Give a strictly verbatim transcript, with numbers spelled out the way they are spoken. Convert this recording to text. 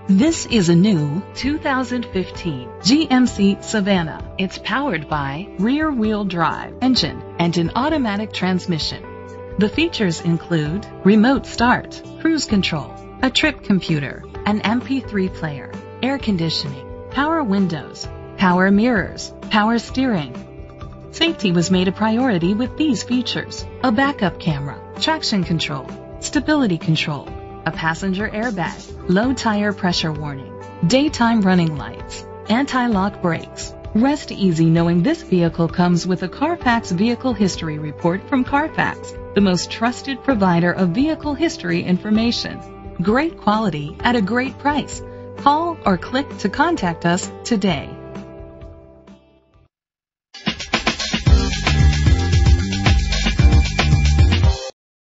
This is a new two thousand fifteen G M C Savannah. It's powered by rear-wheel drive engine and an automatic transmission. The features include remote start, cruise control, a trip computer, an M P three player, air conditioning, power windows, power mirrors, power steering. Safety was made a priority with these features: a backup camera, traction control, stability control, a passenger airbag, low tire pressure warning, daytime running lights, anti-lock brakes. Rest easy knowing this vehicle comes with a Carfax Vehicle History Report from Carfax, the most trusted provider of vehicle history information. Great quality at a great price. Call or click to contact us today.